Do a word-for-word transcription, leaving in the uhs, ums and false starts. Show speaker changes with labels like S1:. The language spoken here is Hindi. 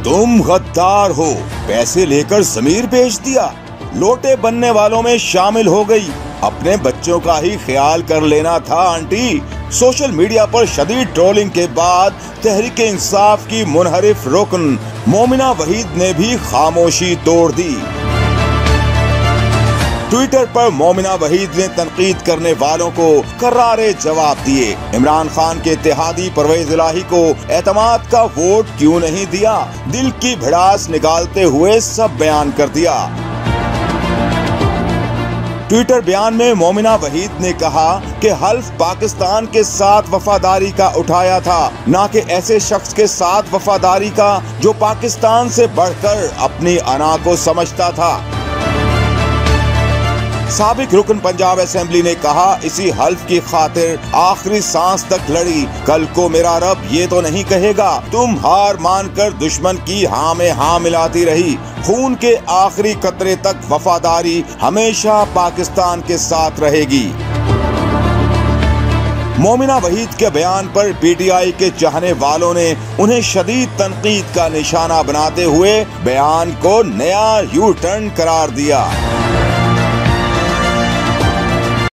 S1: तुम गद्दार हो, पैसे लेकर ज़मीर बेच दिया, लोटे बनने वालों में शामिल हो गई। अपने बच्चों का ही ख्याल कर लेना था आंटी। सोशल मीडिया पर शदीद ट्रोलिंग के बाद तहरीके इंसाफ की मुनहरिफ रुकन मोमिना वहीद ने भी खामोशी तोड़ दी। ट्विटर पर मोमिना वहीद ने तनकीद करने वालों को करारे जवाब दिए। इमरान खान के इत्तेहादी परवेज इलाही को एतमाद का वोट क्यों नहीं दिया, दिल की भड़ास निकालते हुए सब बयान कर दिया। ट्विटर बयान में मोमिना वहीद ने कहा कि हल्फ पाकिस्तान के साथ वफादारी का उठाया था, न कि ऐसे शख्स के साथ वफादारी का जो पाकिस्तान से बढ़कर अपनी अना को समझता था। साबिक रुकन पंजाब असेंबली ने कहा, इसी हल्फ की खातिर आखिरी सांस तक लड़ी। कल को मेरा रब ये तो नहीं कहेगा तुम हार मानकर दुश्मन की हाँ में हाँ मिलाती रही। खून के आखिरी कतरे तक वफादारी हमेशा पाकिस्तान के साथ रहेगी। मोमिना वहीद के बयान पर पीटीआई के चाहने वालों ने उन्हें शदीद तनकीद का निशाना बनाते हुए बयान को नया यू टर्न करार दिया।